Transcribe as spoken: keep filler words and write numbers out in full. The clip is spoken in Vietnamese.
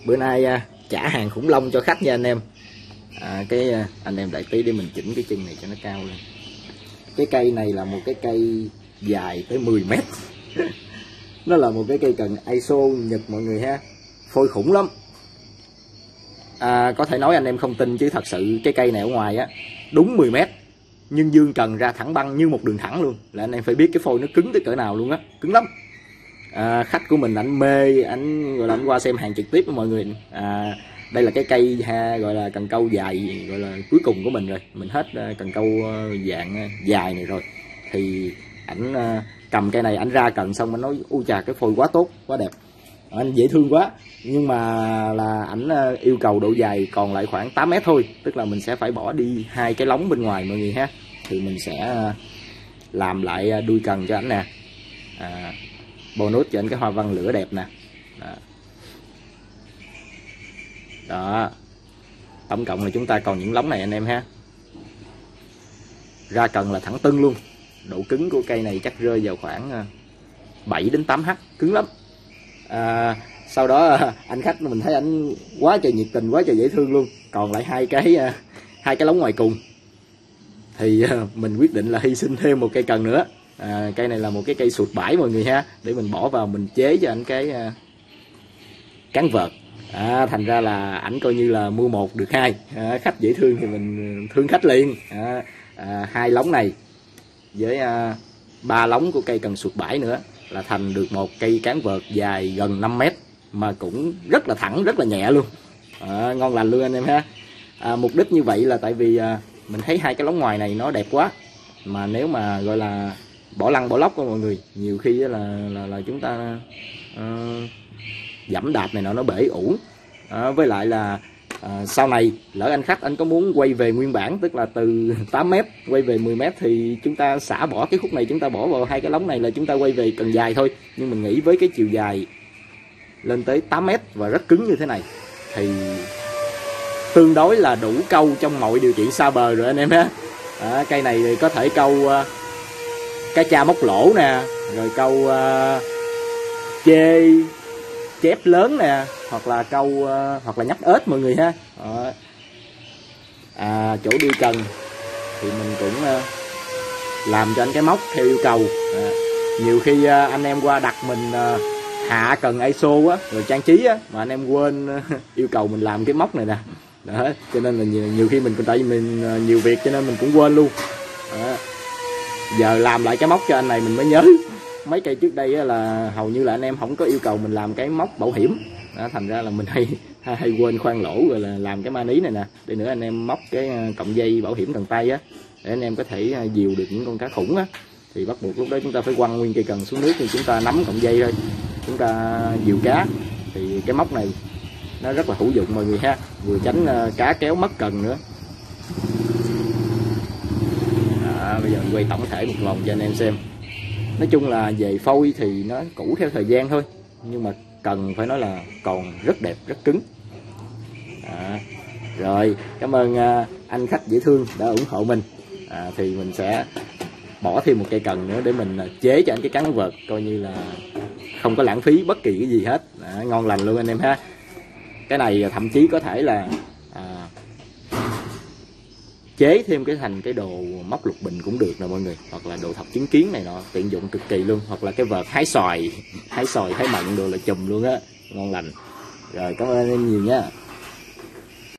Bữa nay à, trả hàng khủng long cho khách nha anh em. À, cái à, anh em đợi tí để mình chỉnh cái chân này cho nó cao lên. Cái cây này là một cái cây dài tới mười mét. Nó là một cái cây cần i ét o Nhật mọi người ha. Phôi khủng lắm. À, có thể nói anh em không tin chứ thật sự cái cây này ở ngoài á đúng mười mét, nhưng dương trần ra thẳng băng như một đường thẳng luôn, là anh em phải biết cái phôi nó cứng tới cỡ nào luôn á, cứng lắm. À, khách của mình ảnh mê, ảnh gọi là anh qua xem hàng trực tiếp với mọi người. À, đây là cái cây ha, gọi là cần câu dài gọi là cuối cùng của mình rồi, mình hết cần câu dạng dài này rồi thì ảnh cầm cây này ảnh ra cần xong anh nói u chà cái phôi quá tốt quá đẹp, anh dễ thương quá, nhưng mà là ảnh yêu cầu độ dài còn lại khoảng tám mét thôi, tức là mình sẽ phải bỏ đi hai cái lóng bên ngoài mọi người ha, thì mình sẽ làm lại đuôi cần cho ảnh nè. À, bonus cho anh cái hoa văn lửa đẹp nè. Đó. Đó, tổng cộng là chúng ta còn những lóng này anh em ha. Ra cần là thẳng tưng luôn, độ cứng của cây này chắc rơi vào khoảng bảy đến tám H, cứng lắm. À, sau đó anh khách mình thấy anh quá trời nhiệt tình, quá trời dễ thương luôn, còn lại hai cái hai cái lóng ngoài cùng thì mình quyết định là hy sinh thêm một cây cần nữa. À, cây này là một cái cây sụt bãi mọi người ha, để mình bỏ vào mình chế cho anh cái uh, cán vợt. À, thành ra là ảnh coi như là mua một được hai. À, khách dễ thương thì mình thương khách liền. À, à, hai lóng này với uh, ba lóng của cây cần sụt bãi nữa là thành được một cây cán vợt dài gần năm mét mà cũng rất là thẳng, rất là nhẹ luôn. À, ngon lành luôn anh em ha. À, mục đích như vậy là tại vì uh, mình thấy hai cái lóng ngoài này nó đẹp quá, mà nếu mà gọi là bỏ lăn bỏ lóc của mọi người, nhiều khi là là, là chúng ta uh, dẫm đạp này nọ nó bể ủ. Uh, với lại là uh, sau này lỡ anh khách anh có muốn quay về nguyên bản, tức là từ tám mét quay về mười mét, thì chúng ta xả bỏ cái khúc này, chúng ta bỏ vào hai cái lóng này là chúng ta quay về cần dài thôi. Nhưng mình nghĩ với cái chiều dài lên tới tám mét và rất cứng như thế này thì tương đối là đủ câu trong mọi điều kiện xa bờ rồi anh em ha. À, cây này thì có thể câu uh, cá cha móc lỗ nè, rồi câu uh, chê chép lớn nè, hoặc là câu uh, hoặc là nhấp ếch mọi người ha. Đó. À, chỗ đi cần thì mình cũng uh, làm cho anh cái móc theo yêu cầu. À, nhiều khi uh, anh em qua đặt mình uh, hạ cần i ét o á, rồi trang trí á, mà anh em quên uh, yêu cầu mình làm cái móc này nè. Đó, cho nên là nhiều, nhiều khi mình tại vì mình uh, nhiều việc cho nên mình cũng quên luôn. Đó. Giờ làm lại cái móc cho anh này mình mới nhớ. Mấy cây trước đây là hầu như là anh em không có yêu cầu mình làm cái móc bảo hiểm. Đó, thành ra là mình hay hay quên khoan lỗ rồi là làm cái maní này nè. Để nữa anh em móc cái cọng dây bảo hiểm cần tay á, để anh em có thể dìu được những con cá khủng á, thì bắt buộc lúc đó chúng ta phải quăng nguyên cây cần xuống nước, thì chúng ta nắm cọng dây thôi, chúng ta dìu cá. Thì cái móc này nó rất là hữu dụng mọi người ha, vừa tránh cá kéo mất cần nữa. À, bây giờ mình quay tổng thể một vòng cho anh em xem. Nói chung là về phôi thì nó cũ theo thời gian thôi, nhưng mà cần phải nói là còn rất đẹp, rất cứng. À, rồi cảm ơn uh, anh khách dễ thương đã ủng hộ mình. À, thì mình sẽ bỏ thêm một cây cần nữa để mình uh, chế cho anh cái cán vợt, coi như là không có lãng phí bất kỳ cái gì hết. À, ngon lành luôn anh em ha. Cái này thậm chí có thể là à, chế thêm cái thành cái đồ móc lục bình cũng được nè mọi người, hoặc là đồ thọc chứng kiến này nọ, tiện dụng cực kỳ luôn, hoặc là cái vợt hái xoài hái xoài hái mận đồ là chùm luôn á, ngon lành. Rồi cảm ơn anh em nhiều nha.